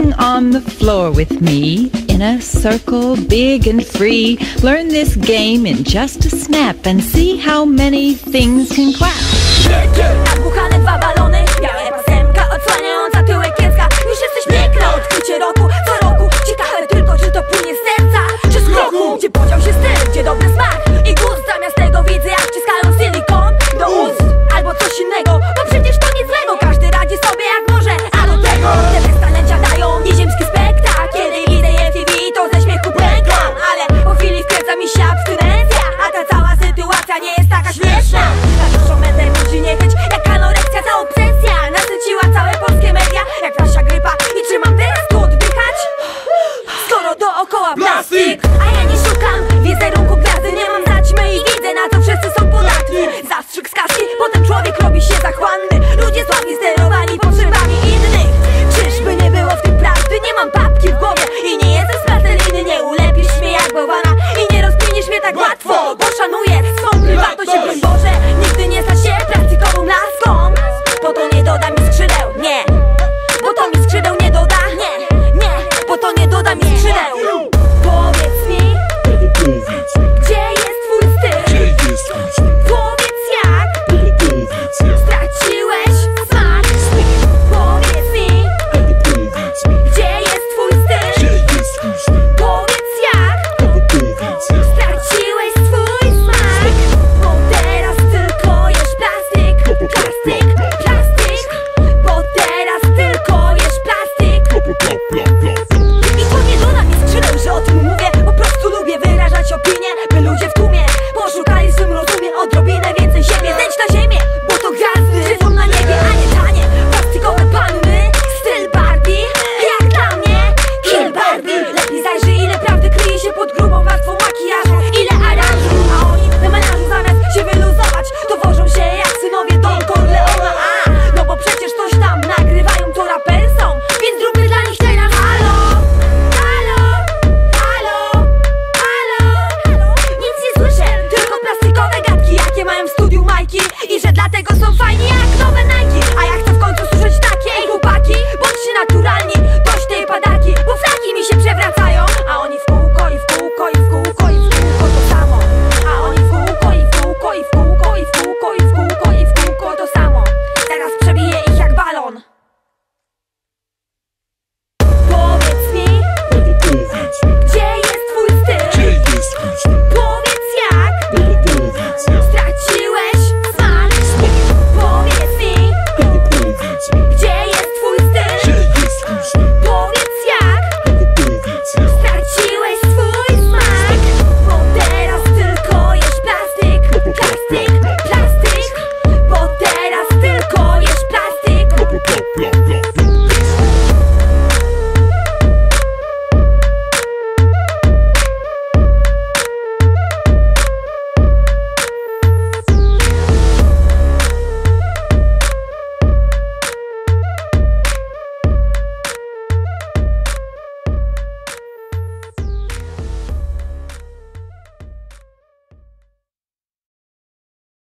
Sing on the floor with me, in a circle big and free. Learn this game in just a snap and see how many things can clap. Nadmuchane dwa balony, białe pasemka odsłaniająca tyłek kiecka. Już jesteś piękna, odkrycie roku, co roku. Ciekawe tylko, czy to płynie z serca, czy z kroku. Gdzie podział się styl, gdzie dobry smak i gust.